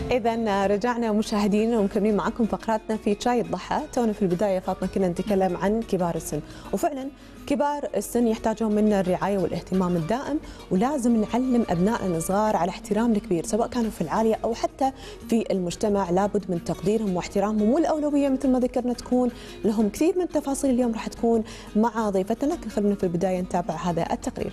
إذا رجعنا مشاهدينا ومكملين معكم فقراتنا في شاي الضحى. تونا في البداية فاطمة كنا نتكلم عن كبار السن، وفعلا كبار السن يحتاجون منا الرعاية والاهتمام الدائم، ولازم نعلم أبنائنا الصغار على احترام الكبير سواء كانوا في العالية أو حتى في المجتمع. لابد من تقديرهم واحترامهم، والأولوية مثل ما ذكرنا تكون لهم. كثير من التفاصيل اليوم راح تكون مع ضيفتنا، لكن خلينا في البداية نتابع هذا التقرير.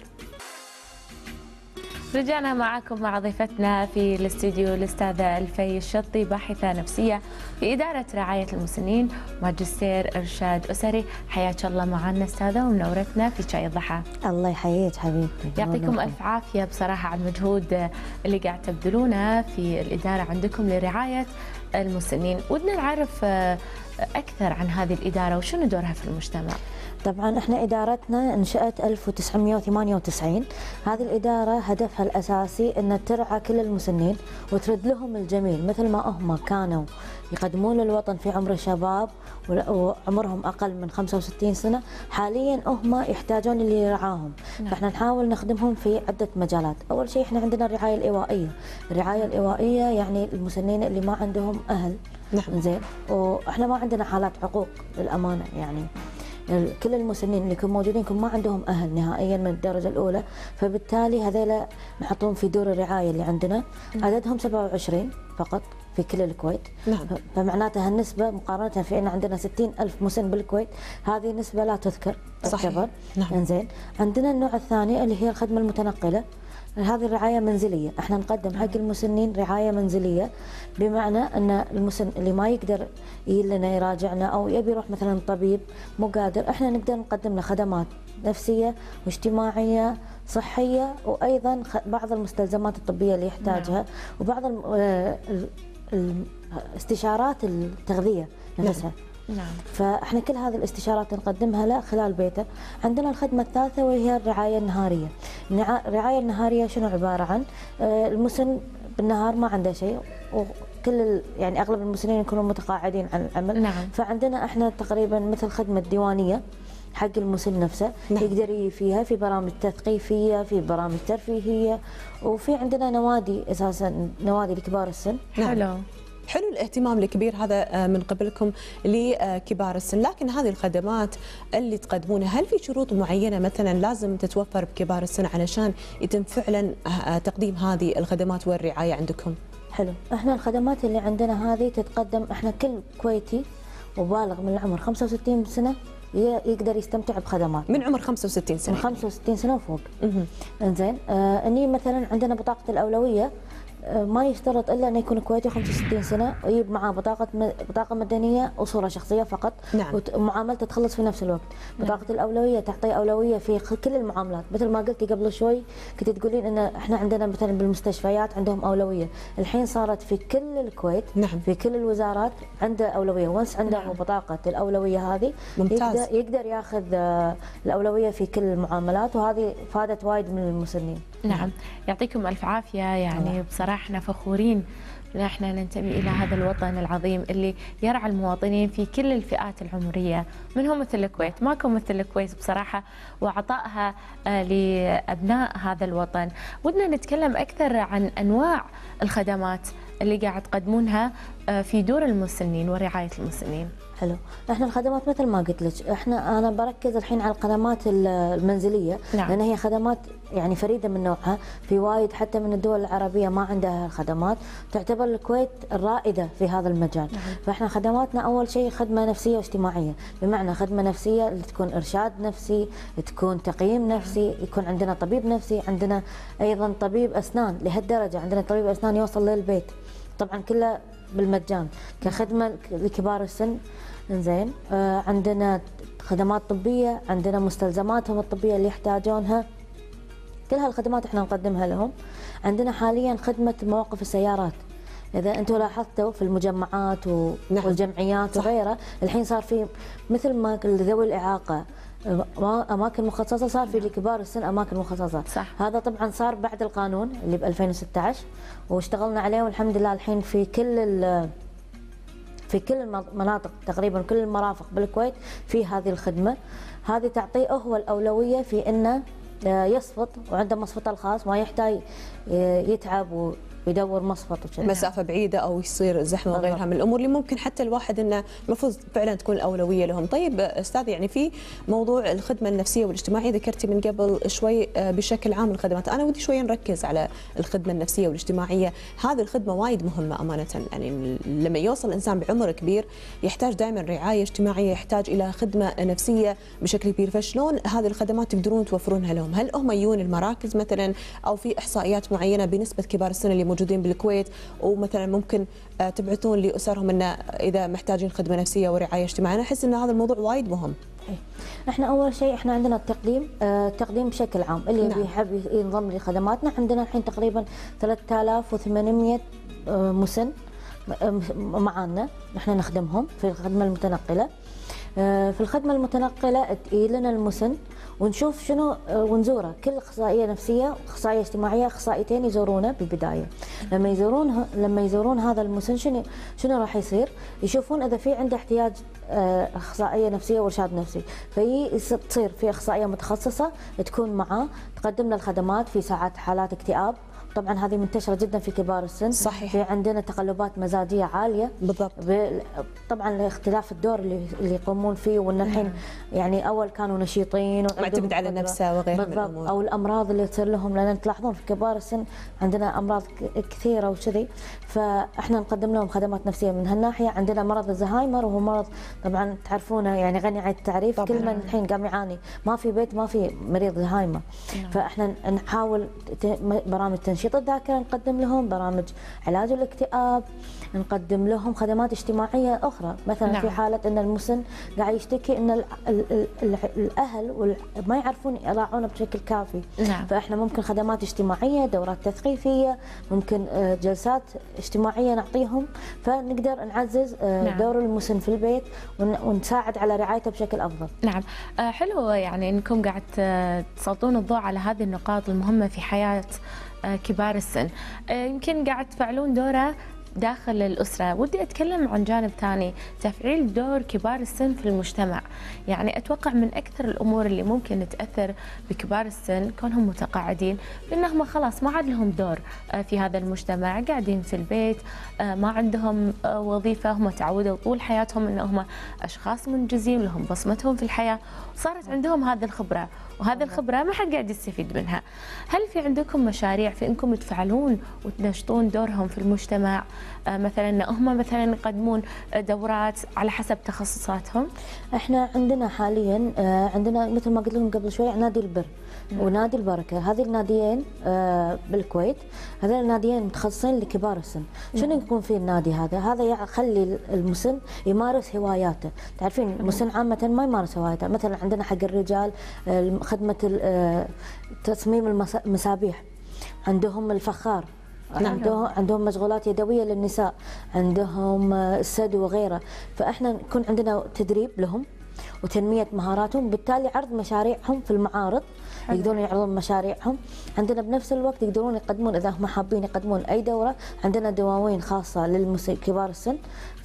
رجعنا معكم مع ضيفتنا في الاستديو الأستاذة الفي الشطي، باحثة نفسية في إدارة رعاية المسنين، ماجستير إرشاد أسري. حياك الله معنا أستاذة ومنورتنا في شاي الضحى. الله يحييك حبيبتي، يعطيكم ألف عافية بصراحة على المجهود اللي قاعد تبذلونه في الإدارة عندكم لرعاية المسنين. ودنا نعرف أكثر عن هذه الإدارة وشنو دورها في المجتمع. طبعا احنا ادارتنا انشأت 1998. هذه الاداره هدفها الاساسي ان ترعى كل المسنين وترد لهم الجميل مثل ما هم كانوا يقدمون للوطن في عمر الشباب وعمرهم اقل من 65 سنه. حاليا هم يحتاجون اللي يرعاهم، فاحنا نحاول نخدمهم في عده مجالات. اول شيء احنا عندنا الرعايه الايوائيه. الرعايه الايوائيه يعني المسنين اللي ما عندهم اهل. زين، واحنا ما عندنا حالات عقوق للامانه، يعني كل المسنين اللي يكونوا موجودين ما عندهم اهل نهائيا من الدرجه الاولى، فبالتالي هذيلا نحطهم في دور الرعايه اللي عندنا. عددهم 27 فقط في كل الكويت. فمعناتها النسبه مقارنه في ان عندنا 60,000 مسن بالكويت، هذه نسبه لا تذكر. صحيح. انزين، عندنا النوع الثاني اللي هي الخدمه المتنقله. هذه الرعاية منزلية، احنا نقدم حق المسنين رعاية منزلية، بمعنى ان المسن اللي ما يقدر يجي لنا يراجعنا او يبي يروح مثلا طبيب مو قادر، احنا نقدر نقدم له خدمات نفسية واجتماعية صحية، وايضا بعض المستلزمات الطبية اللي يحتاجها، وبعض استشارات التغذية نفسها. نعم. فاحنا كل هذه الاستشارات نقدمها له خلال بيته. عندنا الخدمه الثالثه وهي الرعايه النهاريه. الرعايه النهاريه شنو عباره عن؟ المسن بالنهار ما عنده شيء، وكل يعني اغلب المسنين يكونوا متقاعدين عن العمل. نعم. فعندنا احنا تقريبا مثل خدمه ديوانيه حق المسن نفسه. نعم. يقدر فيها في برامج تثقيفيه، في برامج ترفيهيه، وفي عندنا نوادي اساسا، نوادي لكبار السن. حلو. حلو الاهتمام الكبير هذا من قبلكم لكبار السن، لكن هذه الخدمات اللي تقدمونها هل في شروط معينة مثلا لازم تتوفر بكبار السن علشان يتم فعلا تقديم هذه الخدمات والرعاية عندكم؟ حلو، احنا الخدمات اللي عندنا هذه تتقدم، احنا كل كويتي وبالغ من العمر 65 سنة يقدر يستمتع بخدمات. من عمر 65 سنة؟ من 65 سنة وفوق. انزين، اني مثلا عندنا بطاقة الأولوية، ما يشترط الا انه يكون كويتي 65 سنه ويجيب معاه بطاقه مدنيه وصوره شخصيه فقط. نعم. ومعاملته تخلص في نفس الوقت. بطاقه الأولوية تعطي أولوية في كل المعاملات، مثل ما قلتي قبل شوي كنت تقولين ان احنا عندنا مثلا بالمستشفيات عندهم أولوية، الحين صارت في كل الكويت. نعم. في كل الوزارات عنده أولوية، وانس عنده نعم. بطاقة الأولوية هذه ممتاز. يقدر ياخذ الأولوية في كل المعاملات، وهذه فادت وايد من المسنين. نعم، يعطيكم ألف عافية. يعني بصراحة احنا فخورين ان احنا ننتمي الى هذا الوطن العظيم اللي يرعى المواطنين في كل الفئات العمريه، منهم مثل الكويت، ماكو مثل الكويت بصراحه، وعطائها لابناء هذا الوطن. ودنا نتكلم اكثر عن انواع الخدمات اللي قاعد تقدمونها في دور المسنين ورعايه المسنين. حلو، احنا الخدمات مثل ما قلت لك، انا بركز الحين على الخدمات المنزليه. نعم. لان هي خدمات يعني فريده من نوعها، في وايد حتى من الدول العربيه ما عندها خدمات، تعتبر الكويت الرائده في هذا المجال. نعم. فاحنا خدماتنا اول شيء خدمه نفسيه واجتماعيه، بمعنى خدمه نفسيه اللي تكون ارشاد نفسي، تكون تقييم نفسي، يكون عندنا طبيب نفسي، عندنا ايضا طبيب اسنان لهالدرجه، عندنا طبيب اسنان يوصل للبيت، طبعا كله بالمجان كخدمه لكبار السن. زين، عندنا خدمات طبيه، عندنا مستلزماتهم الطبيه اللي يحتاجونها، كل هالخدمات احنا نقدمها لهم. عندنا حاليا خدمه مواقف السيارات، اذا انتم لاحظتوا في المجمعات والجمعيات وغيرها، الحين صار في مثل ما ذوي الاعاقه اماكن مخصصه، صار في لكبار السن اماكن مخصصه. صح. هذا طبعا صار بعد القانون اللي ب 2016 واشتغلنا عليه، والحمد لله الحين في كل المناطق تقريبا كل المرافق بالكويت في هذه الخدمه. هذه تعطيه هو الاولويه في انه يصفط، وعنده مصفطه الخاص، ما يحتاج يتعب ويدور مصفط وكذا. مسافه بعيده او يصير زحمه وغيرها من الامور اللي ممكن حتى الواحد انه المفروض فعلا تكون الاولويه لهم. طيب استاذ، يعني في موضوع الخدمه النفسيه والاجتماعيه ذكرتي من قبل شوي بشكل عام الخدمات، انا ودي شوي نركز على الخدمه النفسيه والاجتماعيه. هذه الخدمه وايد مهمه امانه، يعني لما يوصل الانسان بعمر كبير يحتاج دائما رعايه اجتماعيه، يحتاج الى خدمه نفسيه بشكل كبير. فشلون هذه الخدمات تقدرون توفرونها لهم؟ هل هم يجون المراكز مثلا، او في احصائيات معينه بنسبه كبار السن اللي موجودين بالكويت ومثلا ممكن تبعثون لاسرهم انه اذا محتاجين خدمه نفسيه ورعايه اجتماعيه؟ انا احس ان هذا الموضوع وايد مهم. احنا اول شيء احنا عندنا التقديم بشكل عام، اللي نعم. يحب ينضم لخدماتنا. عندنا الحين تقريبا 3800 مسن معانا نحن نخدمهم في الخدمه المتنقله. في الخدمه المتنقله تجي لنا المسن ونشوف شنو ونزوره، كل اخصائيه نفسيه اخصائيه اجتماعيه اخصائيتين يزورونه بالبدايه. لما يزورون هذا المسن شنو راح يصير؟ يشوفون اذا في عنده احتياج اخصائيه نفسيه وارشاد نفسي، تصير في اخصائيه متخصصه تكون معاه تقدم له الخدمات في ساعات حالات اكتئاب. طبعا هذه منتشره جدا في كبار السن. صحيح. في عندنا تقلبات مزاجيه عاليه. بالضبط. طبعا اختلاف الدور اللي يقومون فيه، وان الحين يعني اول كانوا نشيطين معتمد على نفسه وغيرها من الامور، او الامراض اللي تصير لهم، لان تلاحظون في كبار السن عندنا امراض كثيره وكذي، فاحنا نقدم لهم خدمات نفسيه من هالناحيه. عندنا مرض الزهايمر، وهو مرض طبعا تعرفونه يعني غني عن التعريف، كل من الحين قام يعاني، ما في بيت ما في مريض زهايمر. فاحنا نحاول برامج تنشيط الذاكره نقدم لهم، برامج علاج الاكتئاب، نقدم لهم خدمات اجتماعيه اخرى. مثلا نعم. في حاله ان المسن قاعد يشتكي ان الاهل ما يعرفون يراعونه بشكل كافي. نعم. فاحنا ممكن خدمات اجتماعيه، دورات تثقيفيه، ممكن جلسات اجتماعيه نعطيهم، فنقدر نعزز نعم. دور المسن في البيت ونساعد على رعايته بشكل افضل. نعم. حلو يعني انكم قاعد تسلطون الضوء على هذه النقاط المهمه في حياه كبار السن. يمكن قاعد تفعلون دوره داخل الأسرة. ودي أتكلم عن جانب ثاني، تفعيل دور كبار السن في المجتمع. يعني أتوقع من أكثر الأمور اللي ممكن تأثر بكبار السن كونهم متقاعدين، لأنهم خلاص ما عاد لهم دور في هذا المجتمع، قاعدين في البيت، ما عندهم وظيفة، هم تعودوا طول حياتهم أنهم أشخاص منجزين لهم بصمتهم في الحياة، وصارت عندهم هذه الخبرة، وهذه الخبرة ما حد قاعد يستفيد منها. هل في عندكم مشاريع في أنكم تفعلون وتنشطون دورهم في المجتمع؟ مثلا ان هم مثلا يقدمون دورات على حسب تخصصاتهم؟ احنا عندنا حاليا عندنا مثل ما قلت لكم قبل شوي نادي البر ونادي البركه، هذه الناديين بالكويت، هذول الناديين متخصصين لكبار السن. شنو يكون في النادي هذا يخلي المسن يمارس هواياته. تعرفين المسن عامه ما يمارس هواياته، مثلا عندنا حق الرجال خدمه تصميم المسابيح، عندهم الفخار، عندهم مشغولات يدويه للنساء، عندهم السد وغيره. فاحنا يكون عندنا تدريب لهم وتنميه مهاراتهم، بالتالي عرض مشاريعهم في المعارض، يقدرون يعرضون مشاريعهم. عندنا بنفس الوقت يقدرون يقدمون اذا هم حابين يقدمون اي دوره، عندنا دواوين خاصه لكبار السن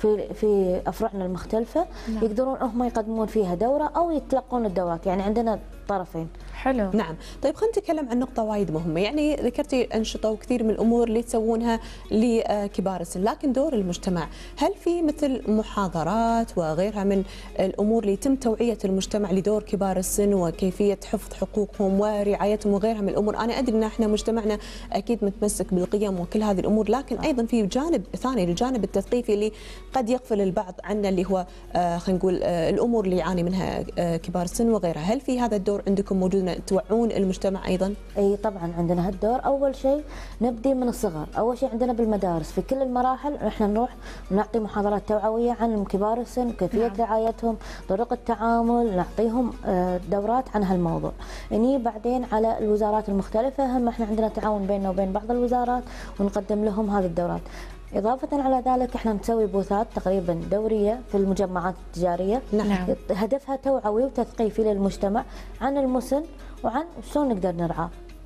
في افرعنا المختلفه. نعم. يقدرون هم يقدمون فيها دوره او يتلقون الدورات، يعني عندنا طرفين. حلو. نعم. طيب خلينا نتكلم عن نقطة وايد مهمة، يعني ذكرتي أنشطة وكثير من الأمور اللي تسوونها لكبار السن، لكن دور المجتمع، هل في مثل محاضرات وغيرها من الأمور اللي يتم توعية المجتمع لدور كبار السن وكيفية حفظ حقوقهم ورعايتهم وغيرها من الأمور؟ أنا أدري أن احنا مجتمعنا أكيد متمسك بالقيم وكل هذه الأمور، لكن أيضا في جانب ثاني، الجانب التثقيفي اللي قد يغفل البعض عنه، اللي هو خلينا نقول الأمور اللي يعاني منها كبار السن وغيرها. هل في هذا الدور عندكم موجود، توعون المجتمع ايضا؟ اي طبعا عندنا هالدور. اول شيء نبدي من الصغر، اول شيء عندنا بالمدارس في كل المراحل احنا نروح ونعطي محاضرات توعويه عن كبار السن، كيفيه نعم. رعايتهم، طرق التعامل، نعطيهم دورات عن هالموضوع. اني بعدين على الوزارات المختلفه، هم احنا عندنا تعاون بيننا وبين بعض الوزارات ونقدم لهم هذه الدورات. إضافة على ذلك احنا نسوي بوثات تقريبا دورية في المجمعات التجارية. نعم. هدفها توعوي وتثقيفي للمجتمع عن المسن وعن شلون نقدر نرعاه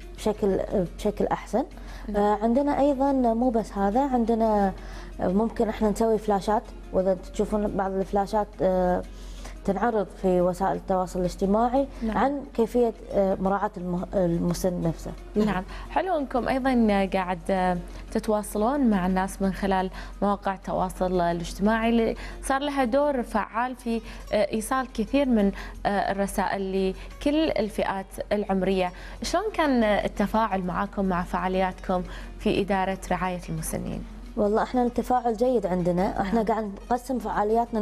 بشكل أحسن. نعم. عندنا أيضا مو بس هذا، عندنا ممكن احنا نسوي فلاشات، وإذا تشوفون بعض الفلاشات تنعرض في وسائل التواصل الاجتماعي عن كيفيه مراعاه المسن نفسه. نعم، حلو انكم ايضا قاعد تتواصلون مع الناس من خلال مواقع التواصل الاجتماعي اللي صار لها دور فعال في ايصال كثير من الرسائل لكل الفئات العمريه. شلون كان التفاعل معكم مع فعالياتكم في اداره رعايه المسنين؟ والله احنا التفاعل جيد عندنا، احنا قاعد نقسم فعالياتنا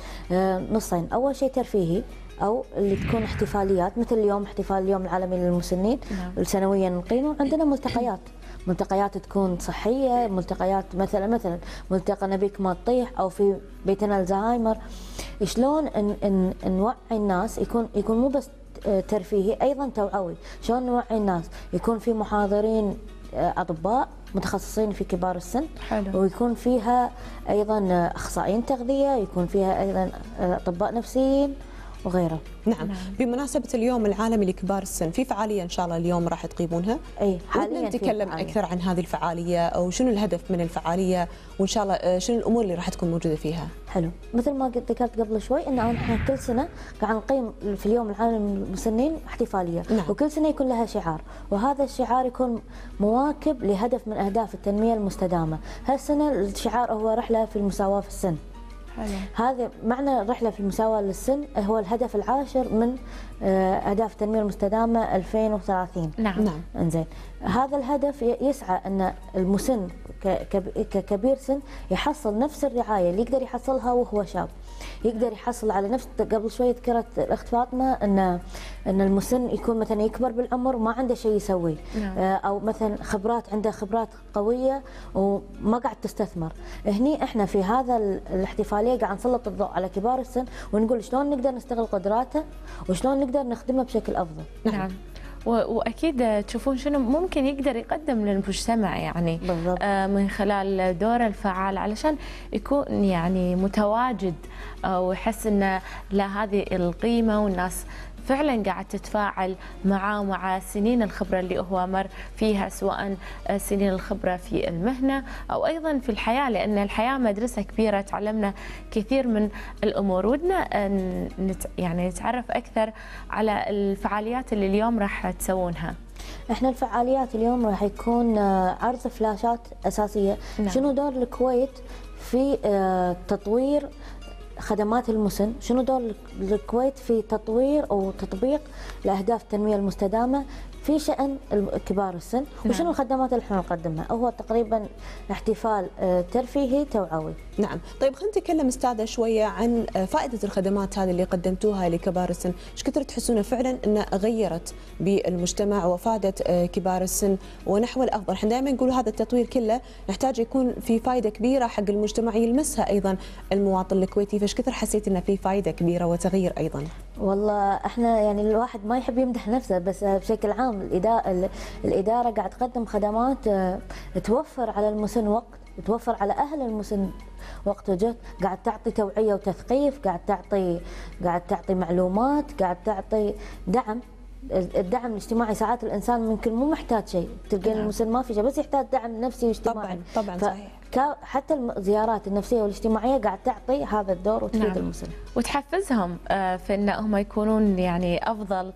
نصين، اول شيء ترفيهي او اللي تكون احتفاليات مثل اليوم احتفال اليوم العالمي للمسنين سنويا نقيمه. عندنا ملتقيات تكون صحيه، ملتقيات مثلا ملتقى نبيك ما تطيح او في بيتنا الزهايمر. شلون نوعي الناس، يكون مو بس ترفيهي ايضا توعوي. شلون نوعي الناس؟ يكون في محاضرين اطباء متخصصين في كبار السن. حلو. ويكون فيها ايضا اخصائيين تغذيه، يكون فيها ايضا اطباء نفسيين وغيره. نعم. بمناسبة اليوم العالمي لكبار السن، في فعالية إن شاء الله اليوم راح تقيمونها؟ أي حاليا نتكلم أكثر عن هذه الفعالية أو شنو الهدف من الفعالية، وإن شاء الله شنو الأمور اللي راح تكون موجودة فيها؟ حلو، مثل ما ذكرت قبل شوي إن احنا كل سنة قاعد نقيم في اليوم العالمي للمسنين احتفالية. نعم. وكل سنة يكون لها شعار، وهذا الشعار يكون مواكب لهدف من أهداف التنمية المستدامة. هالسنة الشعار هو رحلة في المساواة في السن. هذا معنى رحلة في المساواة للسن هو الهدف العاشر من أهداف التنمية المستدامة 2030. نعم. انزين، هذا الهدف يسعى أن المسن ككبير سن يحصل نفس الرعاية اللي يقدر يحصلها وهو شاب، يقدر يحصل على نفس. قبل شوي ذكرت الأخت فاطمة أن المسن يكون مثلا يكبر بالعمر وما عنده شيء يسوي. أو مثلا عنده خبرات قوية وما قاعد تستثمر. هني احنا في هذا الاحتفالية قاعد نسلط الضوء على كبار السن ونقول شلون نقدر نستغل قدراته وشلون نقدر نخدمه بشكل أفضل. نعم. واكيد تشوفون شنو ممكن يقدر يقدم للمجتمع يعني بالضبط. من خلال دوره الفعال علشان يكون يعني متواجد ويحس ان له هذه القيمه، والناس فعلا قاعد تتفاعل معه ومع سنين الخبره اللي هو مر فيها، سواء سنين الخبره في المهنه او ايضا في الحياه، لان الحياه مدرسه كبيره تعلمنا كثير من الامور. ودنا يعني نتعرف اكثر على الفعاليات اللي اليوم راح تسوونها. احنا الفعاليات اليوم راح يكون عرض فلاشات اساسيه. نعم. شنو دور الكويت في تطوير خدمات المسن، شنو دور الكويت في تطوير أو تطبيق لأهداف التنمية المستدامة في شأن كبار السن. نعم. وشنو الخدمات اللي احنا نقدمها. هو تقريبا احتفال ترفيهي توعوي. نعم. طيب خلينا نتكلم استاذة شوية عن فائدة الخدمات هذه اللي قدمتوها لكبار السن، ايش كثر تحسون فعلا انها غيرت بالمجتمع وفادت كبار السن ونحو الافضل؟ احنا دائما نقول هذا التطوير كله نحتاج يكون في فائدة كبيرة حق المجتمع يلمسها ايضا المواطن الكويتي، فايش كثر حسيت انه في فائدة كبيرة وتغيير ايضا؟ والله احنا يعني الواحد ما يحب يمدح نفسه، بس بشكل عام الإدارة قاعد تقدم خدمات توفر على المسن وقت، توفر على أهل المسن وقت وجهد، قاعد تعطي توعية وتثقيف، قاعد تعطي معلومات، قاعد تعطي دعم. الدعم الاجتماعي ساعات الانسان ممكن مو محتاج شيء، تلقى المسن ما في شيء بس يحتاج دعم نفسي واجتماعي. طبعا صحيح. حتى الزيارات النفسيه والاجتماعيه قاعد تعطي هذا الدور وتفيد. نعم. المسن وتحفزهم في انهم يكونون يعني افضل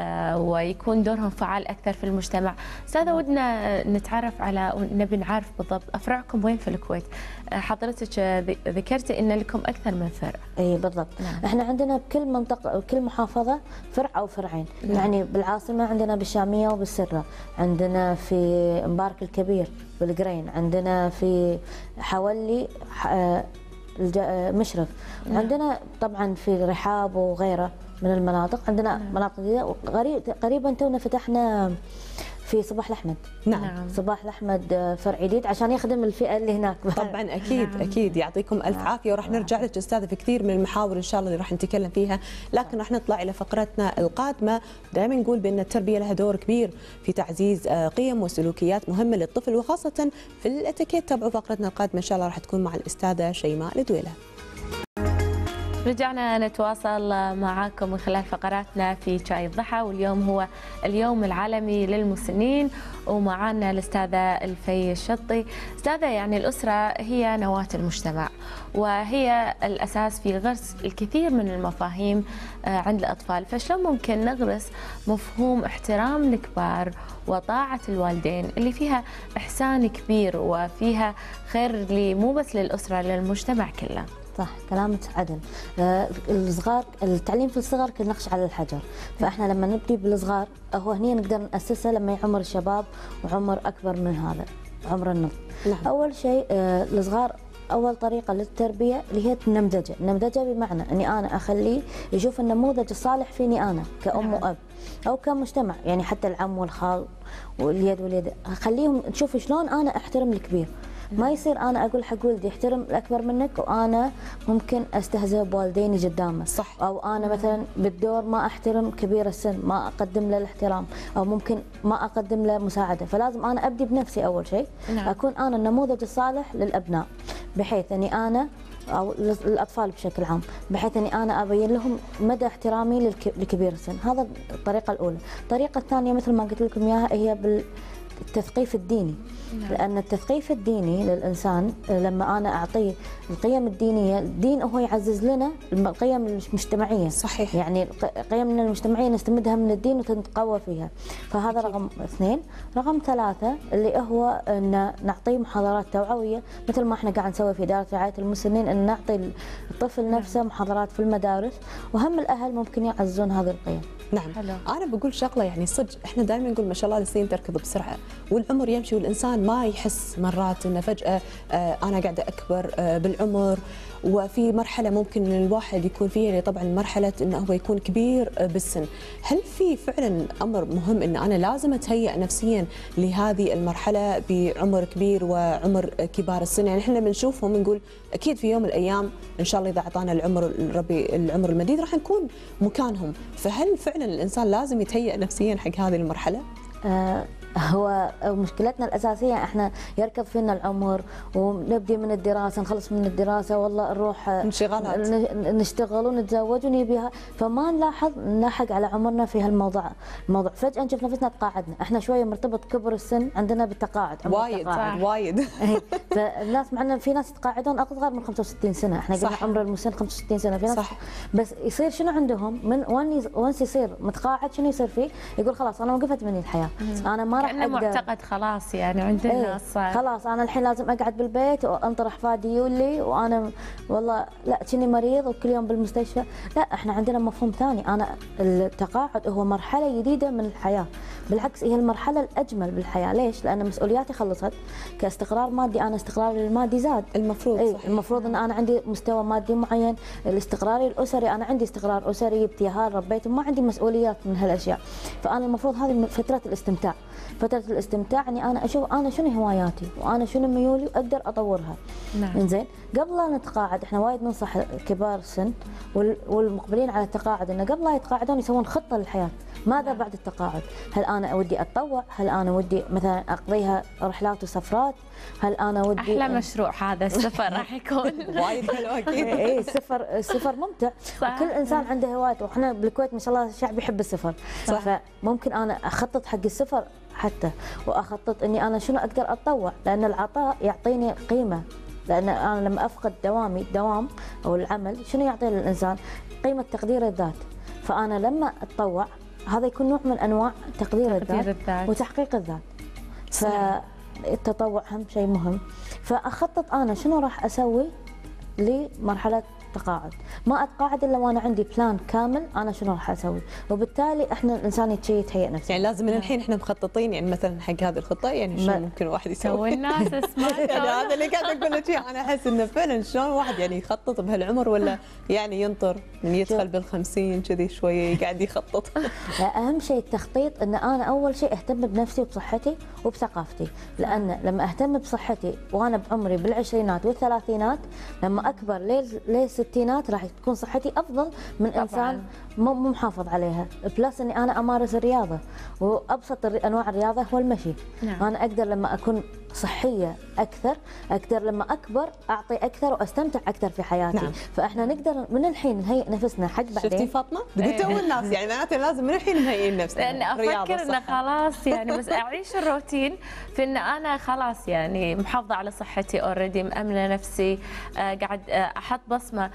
ويكون دورهم فعال اكثر في المجتمع. استاذه ودنا نتعرف على نبي نعرف بالضبط افرعكم وين في الكويت. حضرتك ذكرتي ان لكم اكثر من فرع. اي بالضبط. نعم. احنا عندنا بكل منطقه بكل محافظه فرع او فرعين. نعم. يعني بالعاصمه عندنا بالشاميه وبالسره، عندنا في مبارك الكبير بالقرين، عندنا في حولي مشرف. نعم. عندنا طبعا في رحاب وغيره من المناطق. عندنا مناطق جديدة قريبا تونا فتحنا في صباح الأحمد. نعم. صباح الأحمد فرع جديد عشان يخدم الفئة اللي هناك. طبعا أكيد. نعم. أكيد يعطيكم ألف عافية، وراح نرجع لك أستاذة في كثير من المحاور إن شاء الله اللي راح نتكلم فيها، لكن راح نطلع إلى فقرتنا القادمة. دائما نقول بأن التربية لها دور كبير في تعزيز قيم وسلوكيات مهمة للطفل، وخاصة في الاتيكيت. تابعوا فقرتنا القادمة إن شاء الله راح تكون مع الأستاذة شيماء الدويلة. رجعنا نتواصل معاكم من خلال فقراتنا في شاي الضحى، واليوم هو اليوم العالمي للمسنين، ومعنا الأستاذة الفي الشطي. أستاذة، يعني الأسرة هي نواة المجتمع، وهي الأساس في غرس الكثير من المفاهيم عند الأطفال، فشلون ممكن نغرس مفهوم احترام الكبار وطاعة الوالدين اللي فيها إحسان كبير وفيها خير مو بس للأسرة، للمجتمع كله؟ صح كلامك عدل. الصغار، التعليم في الصغر كالنقش على الحجر، فاحنا لما نبدي بالصغار هو هنا نقدر ناسسه لما يعمر الشباب وعمر اكبر من هذا، عمر النضج. اول شيء الصغار اول طريقه للتربيه اللي هي النمذجه، النمذجه بمعنى اني انا اخليه يشوف النموذج الصالح فيني انا كأم وأب او كمجتمع، يعني حتى العم والخال واليد اخليهم تشوف شلون انا احترم الكبير. ما يصير انا اقول حق ولدي احترم الاكبر منك وانا ممكن استهزئ بوالديني قدامه، صح. او انا مثلا بالدور ما احترم كبير السن، ما اقدم له الاحترام، او ممكن ما اقدم له مساعده. فلازم انا ابدي بنفسي اول شيء. اكون انا النموذج الصالح للابناء، بحيث اني انا او الاطفال بشكل عام، بحيث اني انا ابين لهم مدى احترامي لكبير السن. هذا الطريقه الاولى. الطريقه الثانيه مثل ما قلت لكم اياها هي التثقيف الديني. لأن التثقيف الديني للإنسان لما أنا أعطيه القيم الدينية، الدين هو يعزز لنا القيم المجتمعية. صحيح. يعني قيمنا المجتمعية نستمدها من الدين ونتقوى فيها. فهذا رقم اثنين. رقم ثلاثة اللي هو أن نعطيه محاضرات توعوية مثل ما احنا قاعد نسوي في إدارة رعاية المسنين، أن نعطي الطفل نفسه محاضرات في المدارس، وهم الأهل ممكن يعززون هذه القيم. نعم. أنا بقول شغلة، يعني صدق احنا دائما نقول ما شاء الله السنين تركض بسرعة والعمر يمشي، والإنسان ما يحس مرات انه فجأة أنا قاعدة أكبر بالعمر، وفي مرحلة ممكن الواحد يكون فيها يعني طبعا مرحلة انه هو يكون كبير بالسن. هل في فعلا امر مهم ان انا لازم اتهيأ نفسيا لهذه المرحلة بعمر كبير وعمر كبار السن؟ يعني احنا بنشوفهم نقول اكيد في يوم من الايام ان شاء الله اذا اعطانا العمر ربي العمر المديد راح نكون مكانهم، فهل فعلا الانسان لازم يتهيأ نفسيا حق هذه المرحلة؟ هو مشكلتنا الأساسية احنا يركض فينا العمر، ونبدي من الدراسة، نخلص من الدراسة والله نروح انشغالات، نشتغل ونتزوج ونبيها، فما نلاحق على عمرنا في هالموضوع. فجأة نشوف نفسنا تقاعدنا، احنا شوية مرتبط كبر السن عندنا بالتقاعد، وايد فالناس معنا في ناس يتقاعدون أصغر من 65 سنة، احنا قلنا عمر المسن 65 سنة في ناس. صح. بس يصير شنو عندهم من وانس يصير متقاعد شنو يصير فيه؟ يقول خلاص أنا وقفت مني الحياة، أنا ما راح أقدر. معتقد خلاص يعني عندنا صار خلاص انا الحين لازم اقعد بالبيت وانطر احفادي يولي، وانا والله لا كني مريض وكل يوم بالمستشفى. لا، احنا عندنا مفهوم ثاني. انا التقاعد هو مرحله جديده من الحياه، بالعكس هي المرحله الاجمل بالحياه. ليش؟ لان مسؤولياتي خلصت، كاستقرار مادي انا استقراري المادي زاد المفروض. صحيح. المفروض ان انا عندي مستوى مادي معين. الاستقراري الاسري انا عندي استقرار اسري، ابتهال ربيت وما عندي مسؤوليات من هالاشياء. فانا المفروض هذه فتره الاستمتاع. فترة الاستمتاع اني انا اشوف انا شنو هواياتي وانا شنو ميولي واقدر اطورها. نعم. انزين، قبل لا نتقاعد احنا وايد ننصح كبار السن والمقبلين على التقاعد انه قبل لا يتقاعدون يسوون خطة للحياة. ماذا بعد التقاعد؟ هل انا ودي اتطوع؟ هل انا ودي مثلا اقضيها رحلات وسفرات؟ هل انا ودي احلى مشروع هذا السفر راح يكون وايد حلو اكيد. اي السفر ممتع. كل انسان عنده هوايته، واحنا بالكويت ما شاء الله الشعب يحب السفر. صح. فممكن انا اخطط حق السفر حتى، واخطط اني انا شنو اقدر اتطوع، لان العطاء يعطيني قيمه. لان انا لما افقد الدوام او العمل شنو يعطي للانسان؟ قيمه تقدير الذات. فانا لما اتطوع هذا يكون نوع من انواع تقدير الذات وتحقيق الذات. فالتطوع هم شيء مهم. فاخطط انا شنو راح اسوي لمرحله تقاعد. ما اتقاعد الا وانا عندي بلان كامل انا شنو راح اسوي، وبالتالي احنا الانسان يتهيئ نفسه. يعني لازم من الحين احنا مخططين، يعني مثلا حق هذه الخطه يعني شلون ممكن الواحد يسوي؟ الناس اسمع يعني هذا اللي قاعد اقول لك، انا احس انه فعلا شلون الواحد يعني يخطط بهالعمر، ولا يعني ينطر من يدخل بال50 كذي شويه قاعد يخطط؟ لا، اهم شيء التخطيط. ان انا اول شيء اهتم بنفسي وبصحتي وبثقافتي، لان لما اهتم بصحتي وانا بعمري بالعشرينات والثلاثينات، لما اكبر للستينات راح تكون صحتي افضل من طبعاً. انسان مو محافظ عليها. بلس اني انا امارس الرياضه، وابسط انواع الرياضه هو المشي. نعم. انا اقدر لما اكون صحيه اكثر، اقدر لما اكبر اعطي اكثر واستمتع اكثر في حياتي. نعم. فاحنا نقدر من الحين نهيئ نفسنا حق بعدين. شفتي فاطمه؟ قلتوا الناس يعني معناته لازم من الحين نهيئ نفسنا، لان افكر انه خلاص يعني بس اعيش الروتين في ان انا خلاص يعني محافظه على صحتي اوريدي، مأمنه نفسي، قاعد احط بصمه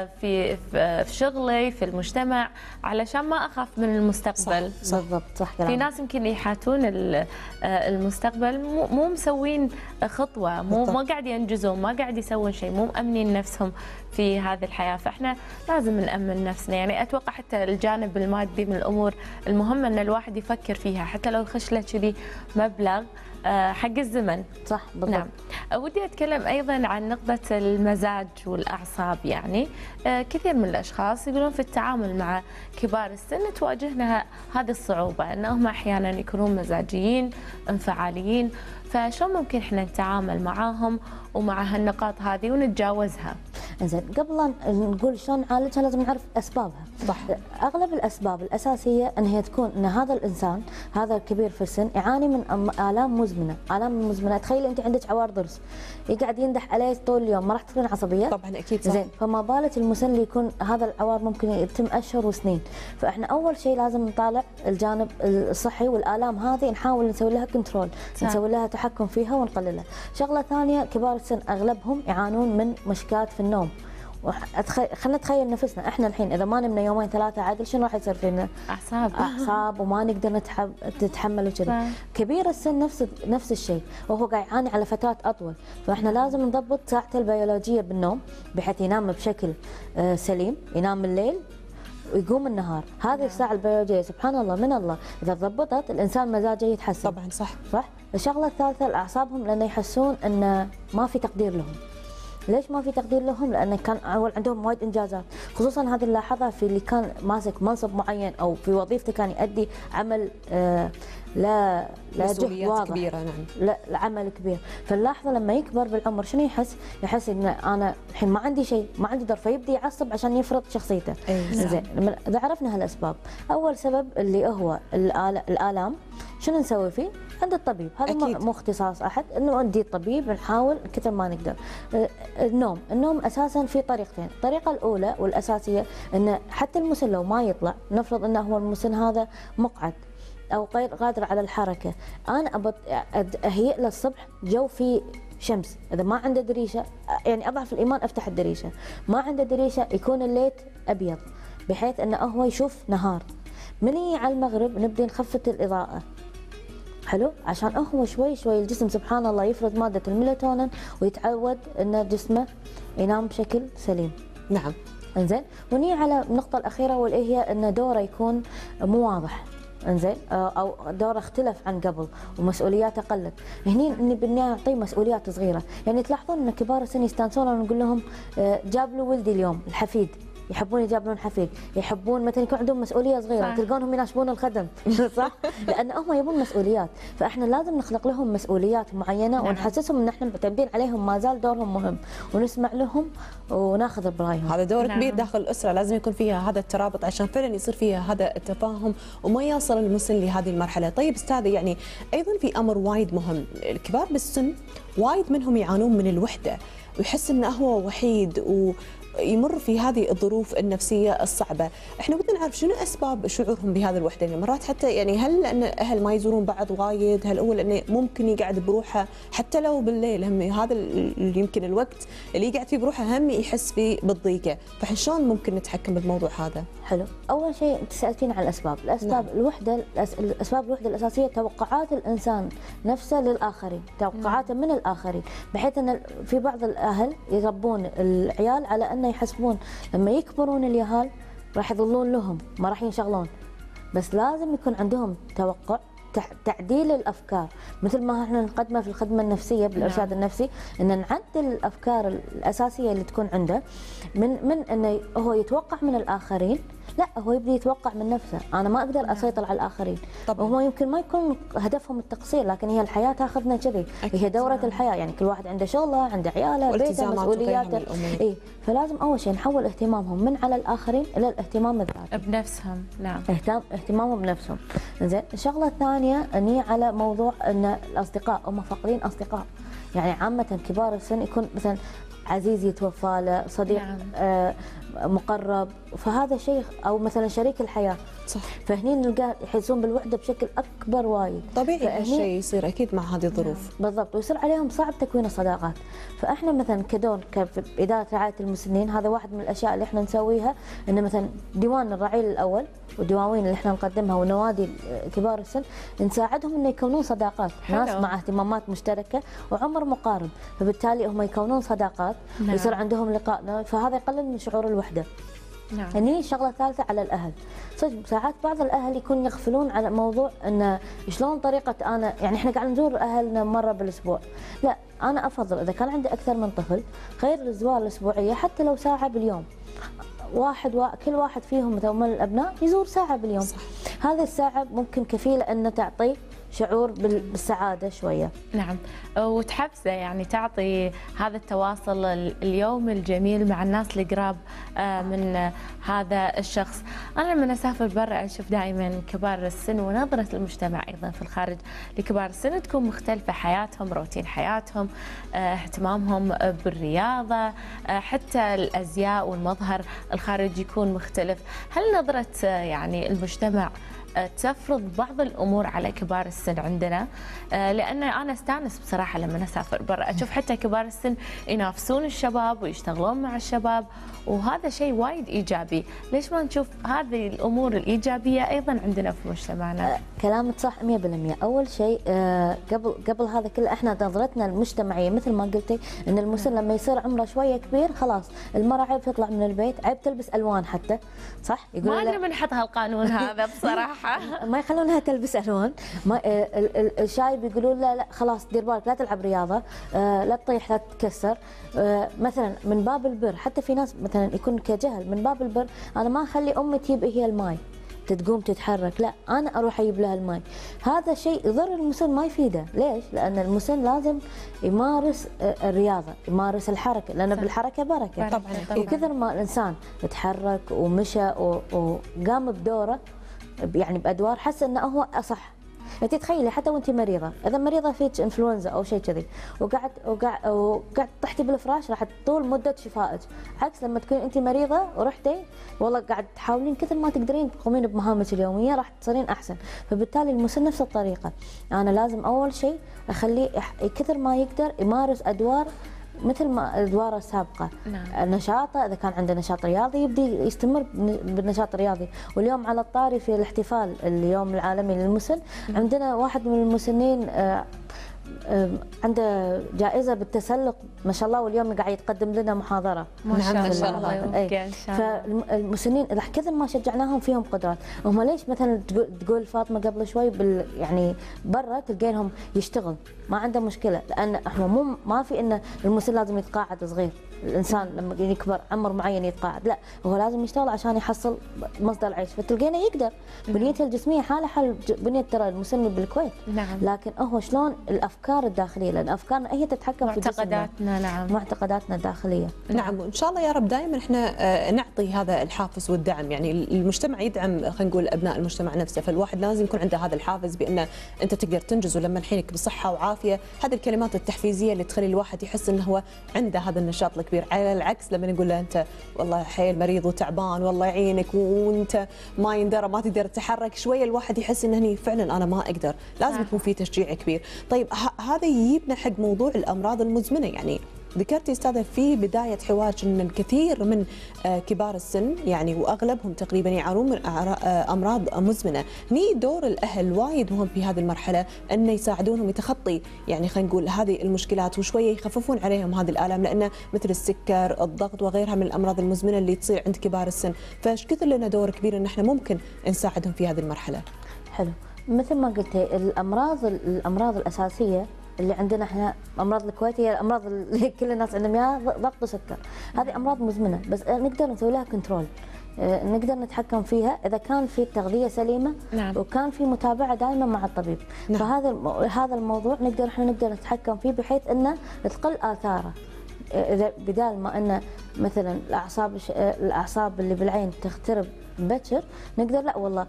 في شغلي في المجتمع علشان ما اخاف من المستقبل. صح. بالضبط صح كلامك. في ناس يمكن يحاتون المستقبل مو مسوين خطوه، ما قاعد ينجزون، ما قاعد يسوون شيء، مو مأمنين نفسهم في هذه الحياه، فاحنا لازم نأمن نفسنا. يعني اتوقع حتى الجانب المادي من الامور المهمه ان الواحد يفكر فيها، حتى لو يخش له كذي مبلغ حق الزمن. صح بالضبط. نعم. ودي اتكلم ايضا عن نقطه المزاج والاعصاب. يعني كثير من الاشخاص يقولون في التعامل مع كبار السن تواجهنا هذه الصعوبه، انهم احيانا يكونون مزاجيين انفعاليين، فشلون ممكن احنا نتعامل معاهم ومع هالنقاط هذه ونتجاوزها؟ زين، قبل نقول شلون نعالجها لازم نعرف اسبابها. صح. اغلب الاسباب الاساسيه ان هي تكون ان هذا الانسان هذا الكبير في السن يعاني من الام مزمنه، الام مزمنه. تخيلي انت عندك عوار ضرس يقعد يندح عليه طول اليوم، ما راح تصيرين عصبيه؟ طبعا اكيد صح. زين، فما بالك المسن اللي يكون هذا العوار ممكن يتم اشهر وسنين. فاحنا اول شيء لازم نطالع الجانب الصحي، والالام هذه نحاول نسوي لها كنترول، نسوي لها تحكم فيها ونقللها. شغله ثانيه، كبار السن اغلبهم يعانون من مشكلات في النوم. خلينا نتخيل نفسنا احنا الحين اذا ما نمنا يومين ثلاثه عدل شنو راح يصير فينا؟ اعصاب وما نقدر نتحمل وكذا. كبير السن نفس الشيء، وهو قاعد يعاني على فترات اطول. فاحنا لازم نضبط ساعته البيولوجيه بالنوم بحيث ينام بشكل سليم، ينام الليل ويقوم النهار. هذه الساعه البيولوجيه سبحان الله من الله اذا ضبطت الانسان مزاجه يتحسن. طبعا صح. الشغله الثالثه اعصابهم، لان يحسون ان ما في تقدير لهم. ليش ما في تقدير لهم؟ لأن كان أول عندهم وايد إنجازات، خصوصا هذه نلاحظها في اللي كان ماسك منصب معين أو في وظيفته كان يؤدي عمل لا جهد واضح كبيرة. نعم. لا عمل كبير. فنلاحظه لما يكبر بالعمر شنو يحس؟ يحس إن أنا الحين ما عندي شيء، ما عندي دور، فيبدي يعصب عشان يفرض شخصيته. زين، إذا عرفنا هالأسباب، أول سبب اللي هو الآلام، شنو نسوي فيه؟ عند الطبيب. هذا مو اختصاص احد، انه نودي الطبيب نحاول كثر ما نقدر. النوم اساسا في طريقتين، الطريقه الاولى والاساسيه ان حتى المسن لو ما يطلع، نفرض انه هو المسن هذا مقعد او غير قادر على الحركه، انا اهيئ له الصبح جو فيه شمس. اذا ما عنده دريشه، يعني اضعف الايمان افتح الدريشه، ما عنده دريشه يكون الليت ابيض بحيث انه هو يشوف نهار. من على المغرب نبدي نخفت الاضاءه، حلو، عشان هو شوي شوي الجسم سبحان الله يفرز ماده الميلاتونين ويتعود ان جسمه ينام بشكل سليم. نعم. انزين، ونيجي على النقطه الاخيره واللي هي ان دوره يكون مو واضح. انزين، او دوره اختلف عن قبل ومسؤولياته قلت. هني نبي نعطيه مسؤوليات صغيره، يعني تلاحظون ان كبار السن يستانسون ونقول لهم جاب له ولدي اليوم الحفيد، يحبون يجابلون حفيد، يحبون مثلا يكون عندهم مسؤوليه صغيره، تلقونهم يناشبون الخدم صح؟ لان هم يبون مسؤوليات، فاحنا لازم نخلق لهم مسؤوليات معينه ونحسسهم ان احنا معتمدين عليهم، ما زال دورهم مهم، ونسمع لهم وناخذ برايهم. هذا دور كبير داخل الاسره، لازم يكون فيها هذا الترابط عشان فعلا يصير فيها هذا التفاهم وما يوصل المسن لهذه المرحله. طيب استاذه، يعني ايضا في امر وايد مهم، الكبار بالسن وايد منهم يعانون من الوحده ويحس انه هو وحيد ويمر في هذه الظروف النفسيه الصعبه. احنا بدنا نعرف شنو اسباب شعورهم بهذا الوحده، يعني مرات حتى يعني هل لان الاهل ما يزورون بعض وايد، هل هو لانه ممكن يقعد بروحه حتى لو بالليل، هم هذا يمكن الوقت اللي يقعد فيه بروحه هم يحس فيه بالضيقه، فاحنا شلون ممكن نتحكم بالموضوع هذا؟ حلو، اول شيء انت سالتين عن الاسباب، الاسباب نعم. الاسباب الوحده الاساسيه توقعات الانسان نفسه للاخرين، توقعاته من الاخرين، بحيث ان في بعض الاهل يربون العيال على انه يحسبون لما يكبرون اليهال راح يظلون لهم، ما راح ينشغلون، بس لازم يكون عندهم توقع تعديل الافكار، مثل ما احنا نقدمه في الخدمه النفسيه بالارشاد النفسي، ان نعدل الافكار الاساسيه اللي تكون عنده من انه هو يتوقع من الاخرين، لا هو يبدي يتوقع من نفسه، انا ما اقدر اسيطر على الاخرين. وهو يمكن ما يكون هدفهم التقصير، لكن هي الحياه تاخذنا كذي، هي دوره الحياه، يعني كل واحد عنده شغله، عنده عياله، بيته، مسؤولياته، اي فلازم اول شيء نحول اهتمامهم من على الاخرين الى الاهتمام الذاتي بنفسهم. نعم، اهتمامهم بنفسهم. زين، الشغله الثانيه الثانيه اني على موضوع ان الاصدقاء هم فاقدين اصدقاء، يعني عامه كبار السن يكون مثلا عزيز يتوفى له، صديق مقرب، فهذا شيء، او مثلا شريك الحياه. صح. فهني نلقى يحسون بالوحده بشكل اكبر وايد. طبيعي هالشيء يصير اكيد مع هذه الظروف. بالضبط، ويصير عليهم صعب تكوين الصداقات. فاحنا مثلا كدور كاداره رعايه المسنين، هذا واحد من الاشياء اللي احنا نسويها، ان مثلا ديوان الرعيل الاول والدواوين اللي احنا نقدمها ونوادي كبار السن نساعدهم انه يكونون صداقات، ناس مع اهتمامات مشتركه وعمر مقارب، فبالتالي هم يكونون صداقات ويصير عندهم لقاء، فهذا يقلل من شعور الوحده. هني شغله ثالثه على الاهل. صدق ساعات بعض الاهل يكون يغفلون على موضوع انه شلون طريقه، انا يعني احنا قاعد نزور اهلنا مره بالاسبوع، لا انا افضل اذا كان عندي اكثر من طفل خير الزوار الاسبوعيه حتى لو ساعه باليوم. كل واحد فيهم مثلا من الابناء يزور ساعه باليوم. صح. هذه الساعه ممكن كفيله ان تعطيه شعور بالسعاده شويه. نعم، وتحفزه يعني تعطي هذا التواصل اليوم الجميل مع الناس القراب من هذا الشخص. انا لما اسافر برا اشوف دائما كبار السن ونظره المجتمع ايضا في الخارج لكبار السن تكون مختلفه، حياتهم، روتين حياتهم، اهتمامهم بالرياضه، حتى الازياء والمظهر الخارجي يكون مختلف. هل نظره يعني المجتمع تفرض بعض الامور على كبار السن عندنا؟ لان انا استانس بصراحه لما اسافر برا اشوف حتى كبار السن ينافسون الشباب ويشتغلون مع الشباب، وهذا شيء وايد ايجابي. ليش ما نشوف هذه الامور الايجابيه ايضا عندنا في مجتمعنا؟ كلامك صح 100%. اول شيء قبل هذا كله احنا نظرتنا المجتمعيه مثل ما قلتي ان المسن لما يصير عمره شويه كبير خلاص المراه عيب تطلع من البيت، عيب تلبس الوان حتى، صح؟ ما ادري من حط هالقانون هذا بصراحه. ما يخلونها تلبس الوان. الشايب يقولون لا خلاص دير بالك لا تلعب رياضه، لا تطيح لا تتكسر. مثلا من باب البر، حتى في ناس مثلا يكون كجهل، من باب البر انا ما اخلي امي تجيب هي الماي تقوم تتحرك، لا انا اروح اجيب لها الماي. هذا شيء يضر المسن، ما يفيده. ليش؟ لان المسن لازم يمارس الرياضه، يمارس الحركه، لان بالحركه بركه. طبعا. وكثر ما الانسان تحرك ومشى وقام بدوره يعني بادوار حس انه هو اصح. انت تخيلي حتى وانت مريضه، اذا مريضه فيك انفلونزا او شيء كذي وقعد طحتي بالفراش راح طول مده شفائك، عكس لما تكون انت مريضه ورحتي والله قاعد تحاولين كثر ما تقدرين تقومين بمهامك اليوميه راح تصيرين احسن. فبالتالي المسن نفس الطريقه، انا لازم اول شيء اخليه كثر ما يقدر يمارس ادوار مثل ما ادواره السابقه. نشاطه اذا كان عنده نشاط رياضي يبدي يستمر بالنشاط الرياضي. واليوم على الطاري في الاحتفال اليوم العالمي للمسن، عندنا واحد من المسنين عنده جائزه بالتسلق ما شاء الله، واليوم قاعد يتقدم لنا محاضره. ما شاء الله. فالمسنين اذا كثر ما شجعناهم فيهم قدرات. هم ليش مثلا تقول فاطمه قبل شوي يعني برا تلقينهم يشتغل ما عنده مشكله، لان احنا ما في ان المسن لازم يتقاعد صغير. الانسان لما يكبر عمر معين يتقاعد، لا هو لازم يشتغل عشان يحصل مصدر عيش. فتلقينه يقدر بنيته الجسميه حاله حال بنيه ترى المسن بالكويت. نعم. لكن هو شلون الافكار الداخليه، لان افكارنا هي تتحكم في معتقداتنا. نعم، معتقداتنا الداخليه. نعم، وان شاء الله يا رب دائما احنا نعطي هذا الحافز والدعم. يعني المجتمع يدعم، خلينا نقول ابناء المجتمع نفسه، فالواحد لازم يكون عنده هذا الحافز بانه انت تقدر تنجز، ولما الحينك بصحه وعافيه. هذه الكلمات التحفيزيه اللي تخلي الواحد يحس انه هو عنده هذا النشاط الكبير، على العكس لما نقول له انت والله حيل مريض وتعبان والله يعينك وانت ما يندرى ما تقدر تتحرك، شويه الواحد يحس انه هني فعلا انا ما اقدر. لازم يكون في تشجيع كبير. طيب هذا يجيبنا حق موضوع الامراض المزمنه. يعني ذكرتي استاذه في بدايه حوارك ان الكثير من كبار السن يعني واغلبهم تقريبا يعانون من امراض مزمنه. هني دور الاهل وايد مهم في هذه المرحله، انه يساعدونهم يتخطي يعني خلينا نقول هذه المشكلات وشويه يخففون عليهم هذه الالام، لان مثل السكر، الضغط وغيرها من الامراض المزمنه اللي تصير عند كبار السن. فايش كثر لنا دور كبير ان احنا ممكن نساعدهم في هذه المرحله. حلو، مثل ما قلتي الامراض الاساسيه اللي عندنا احنا امراض الكويت هي الامراض اللي كل الناس عندهم اياها، ضغط وسكر. هذه امراض مزمنه بس نقدر نسوي لها كنترول، نقدر نتحكم فيها اذا كان في تغذيه سليمه. نعم. وكان في متابعه دائما مع الطبيب. نعم. فهذا الموضوع نقدر نتحكم فيه بحيث انه تقل اثاره. اذا بدال ما ان مثلا الاعصاب اللي بالعين تخترب بكر، نقدر لا والله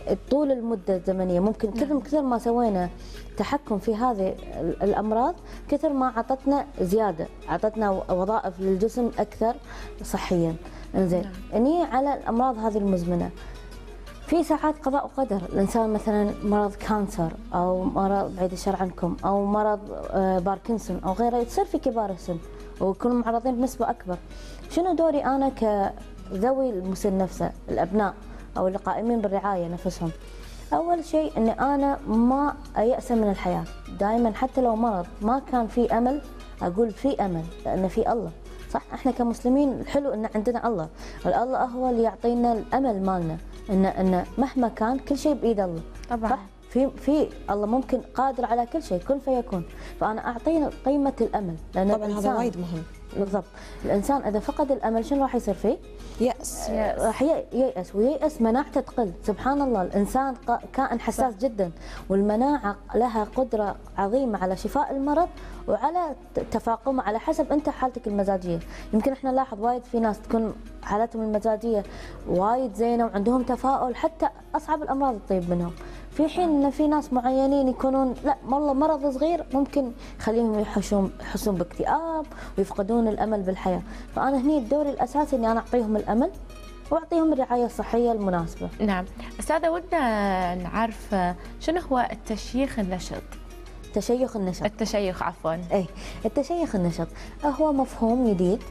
طول المده الزمنيه ممكن كثر ما سوينا تحكم في هذه الامراض كثر ما عطتنا زياده، عطتنا وظائف للجسم اكثر صحيا. انزين اني على الامراض هذه المزمنه في ساعات قضاء وقدر، الانسان مثلا مرض كانسر او مرض بعيد الشر عنكم او مرض باركنسون او غيره تصير في كبار السن ويكونوا معرضين بنسبه اكبر. شنو دوري انا كذوي المسن نفسه، الابناء او اللي قائمين بالرعايه نفسهم؟ اول شيء اني انا ما ايأس من الحياه، دائما حتى لو مرض ما كان في امل اقول في امل، لان في الله. صح، احنا كمسلمين الحلو ان عندنا الله، الله هو اللي يعطينا الامل مالنا، ان مهما كان كل شيء بايد الله. طبعا صح، في الله ممكن قادر على كل شيء، كن فيكون. فانا اعطينا قيمه الامل، لان طبعا هذا وايد مهم. بالضبط، الانسان اذا فقد الامل شنو راح يصير فيه؟ يأس. راح ييأس، وييأس مناعته تقل. سبحان الله، الانسان كائن حساس جدا، والمناعه لها قدره عظيمه على شفاء المرض وعلى تفاقمه على حسب انت حالتك المزاجيه. يمكن احنا نلاحظ وايد في ناس تكون حالتهم المزاجيه وايد زينه وعندهم تفاؤل حتى اصعب الامراض تطيب منهم، في حين ان في ناس معينين يكونون لا والله مرض صغير ممكن يخليهم يحسون باكتئاب ويفقدون الامل بالحياه. فانا هني الدور الاساسي اني انا اعطيهم الامل واعطيهم الرعايه الصحيه المناسبه. نعم استاذه، ودنا نعرف شنو هو التشيخ النشط؟ تشيخ النشط، التشيخ عفوا. اي التشيخ النشط هو مفهوم جديد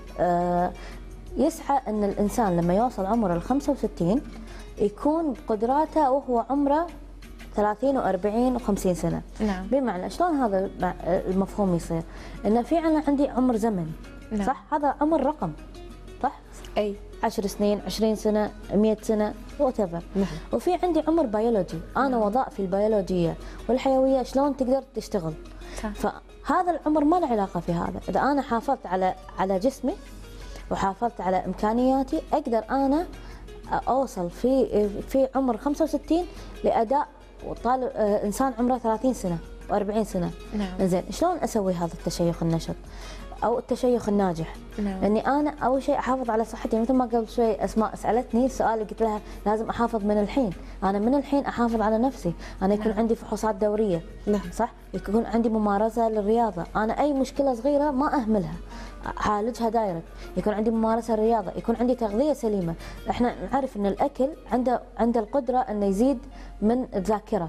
يسعى ان الانسان لما يوصل عمره ال 65 يكون بقدراته وهو عمره 30 و40 و50 سنه. نعم. بمعنى شلون هذا المفهوم يصير؟ انه في عندي عمر زمني. نعم. صح، هذا عمر رقم. صح؟ اي 10 سنين، 20 سنه، 100 سنه، وات ايفر. نعم. وفي عندي عمر بيولوجي، انا وظائفي البيولوجيه والحيويه شلون تقدر تشتغل. صح. فهذا العمر ما له علاقه في هذا، اذا انا حافظت على جسمي وحافظت على امكانياتي اقدر انا اوصل في عمر 65 لاداء وطالب انسان عمره 30 سنه و40 سنه. نعم. زين شلون اسوي هذا التشيخ النشط او التشيخ الناجح؟ نعم. اني انا اول شيء احافظ على صحتي، مثل ما قبل شوي اسماء سالتني السؤال اللي قلت لها لازم احافظ من الحين، انا من الحين احافظ على نفسي، انا يكون عندي فحوصات دوريه. نعم. صح، يكون عندي ممارسه للرياضه، انا اي مشكله صغيره ما اهملها اعالجها دايركت، يكون عندي ممارسه للرياضه، يكون عندي تغذيه سليمه. احنا نعرف ان الاكل عنده القدره انه يزيد من الذاكره،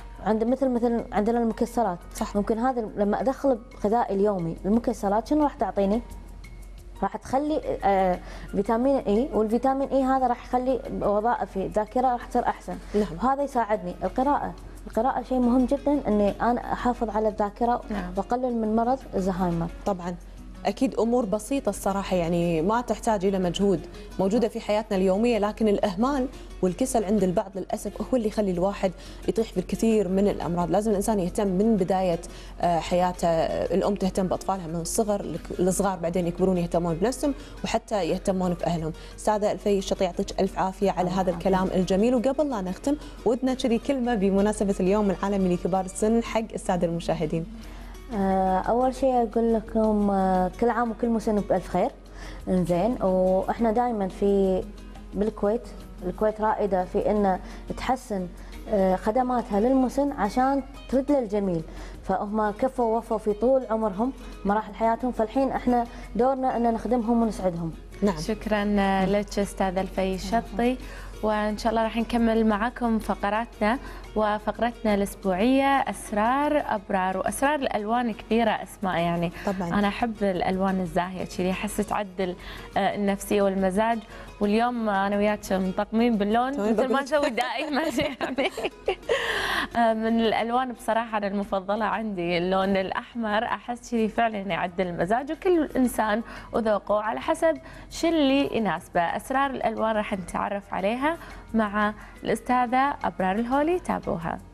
مثل عندنا المكسرات. صح. ممكن هذا لما ادخل غذائي اليومي المكسرات شنو راح تعطيني؟ راح تخلي فيتامين اي، والفيتامين اي هذا راح يخلي وظائفي ذاكره راح تصير احسن. نعم. وهذا يساعدني. القراءة شيء مهم جدا اني انا احافظ على الذاكره. نعم. واقلل من مرض الزهايمر. طبعا أكيد أمور بسيطة الصراحة، يعني ما تحتاج إلى مجهود، موجودة في حياتنا اليومية، لكن الإهمال والكسل عند البعض للأسف هو اللي يخلي الواحد يطيح بالكثير من الأمراض. لازم الإنسان يهتم من بداية حياته، الأم تهتم بأطفالها من الصغر، الصغار بعدين يكبرون يهتمون بنفسهم وحتى يهتمون بأهلهم. أستاذة الفي الشطي يعطيك ألف عافية على هذا الكلام الجميل. وقبل لا نختم ودنا كذي كلمة بمناسبة اليوم العالمي لكبار السن حق السادة المشاهدين. أول شيء أقول لكم كل عام وكل مسن بألف خير. إنزين، وإحنا دائما بالكويت رائدة في إن تحسن خدماتها للمسن عشان ترد للجميل، فهم كفوا ووفوا في طول عمرهم مراحل حياتهم، فالحين إحنا دورنا إن نخدمهم ونسعدهم. نعم. شكرا لك أستاذة الفي الشطي، وإن شاء الله راح نكمل معكم فقراتنا وفقرتنا الأسبوعية أسرار أبرار. وأسرار الألوان كثيرة أسماء، يعني طبعا أنا أحب الألوان الزاهية كذي، أحس تعدل النفسية والمزاج. واليوم أنا وياك مطقمين باللون مثل ما نسوي دائما يعني. من الألوان بصراحة أنا المفضلة عندي اللون الأحمر، أحس كذي فعلا يعدل المزاج، وكل إنسان وذوقه على حسب شو اللي يناسبه. أسرار الألوان راح نتعرف عليها مع الأستاذة أبرار الهولي، تابعوها.